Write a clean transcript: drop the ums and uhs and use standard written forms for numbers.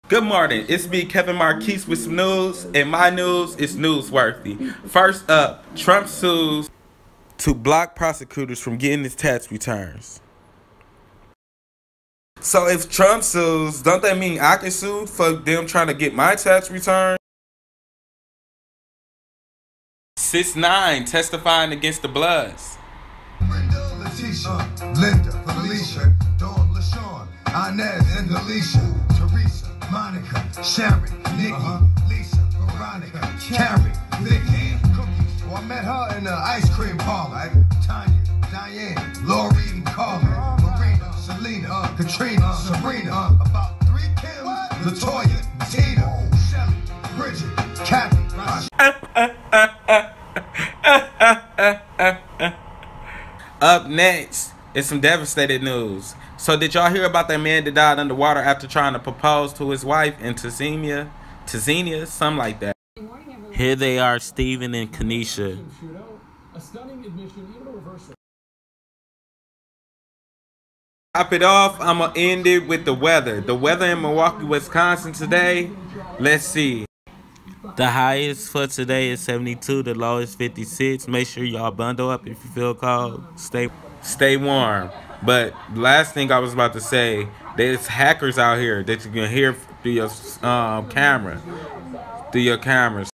Good morning. It's me, Kevin Marquise, with some news, and my news is newsworthy. First up, Trump sues to block prosecutors from getting his tax returns. So if Trump sues, don't that mean I can sue for them trying to get my tax return? 6ix9ine testifying against the Bloods. Letitia, Linda, Felicia, Dawn, LaShawn, Inez, and Alicia, Teresa, Monica, Sharon, Nikki, Lisa, Veronica, Carrie, Vicky, Cookies. Well, I met her in the ice cream parlor. Tanya, Diane, Lori, Carmen, Marina, Selena, Katrina, Serena, about 3 Kims, Latoya, Tina, Shelly, Bridget, Kathy, Up next is some devastating news. So did y'all hear about that man that died underwater after trying to propose to his wife in Tanzania, something like that? Here they are, Steven and Kanisha. Top it off, I'm going to end it with the weather. The weather in Milwaukee, Wisconsin today, let's see. The highest for today is 72, the lowest 56. Make sure y'all bundle up if you feel cold. Stay warm. But last thing I was about to say, there's hackers out here that you can hear through your camera. Through your cameras.